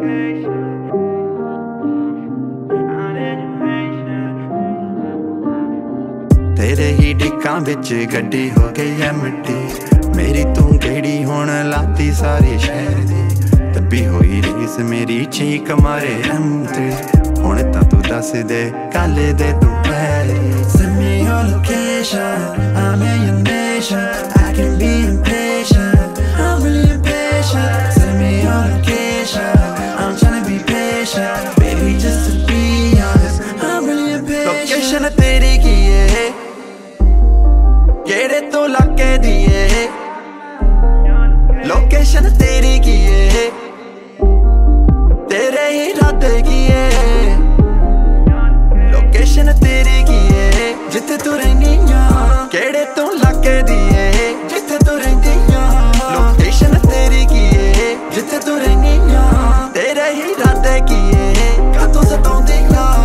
तेरे ही डिक्कां विच गड्डी हो गई है मिट्टी मेरी तू गेड़ी हुण लाती सारी शहर दी तब्बी होई रीस मेरी चीक मारे M3 हुण तां तू दस दे काले दे तू पैरी Send me your location, I'm in your nation I can be impatient, I'm really impatient Send me your location, I'm tryna be patient Baby just to be honest, I'm really impatient Location तेरी की है केड़े तो लाके दिए location तेरी की है तेरे ही इरादे की है लोकेशन तेरी की है जिथे तू रहनी केड़े तो लाके दिए जिथे तू रहनी लोकेशन तेरी की है जिथे तू रहनी तेरे ही इरादे की है कातों सताउंदी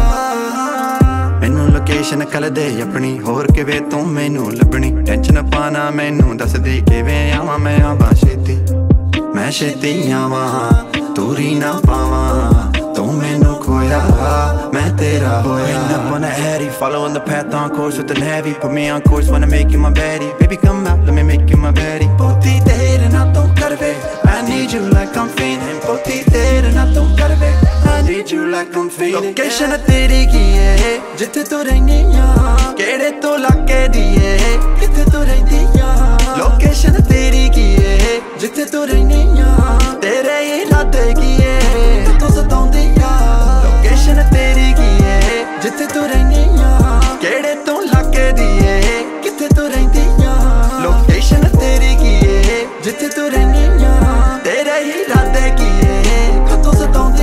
मैनू लोकेशन कल दे अपनी होर किवें तू मैनू लभनी टेंशन पाना मैनू दस दी किवें आवां मैं आवां छेती मैं छेती आवां दूरी ना पावां तू मैनू खोया मैं तेरा होया up on the Addy, following the path on course with the Navy Put me on course, wanna make you my baddie Baby come out, let me make you my baddie Poti tere na tu karve I need you like I'm feeling Poti tere na tu karve I need you like I'm feeling Location तेरी की है जिथे तू रहनी केड़े तो लाके दिए किथे तू रहनी Location तेरी की है जिथे तू रहनी तेरे ही इरादे की है तू सताउंदी Location तेरी की है जिथे तू रहनी केड़े तो लाके दिए किथे तू रहनी Location तेरी की है जिथे तू रहनी तेरे ही इरादे की है तू सताउंदी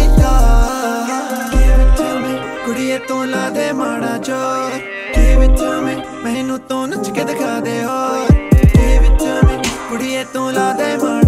कुड़िए तो ला दे माड़ा जोर Give it to me मैनू तो नच के दिखा दे और Give it to me कुड़िए तो ला दे माड़ा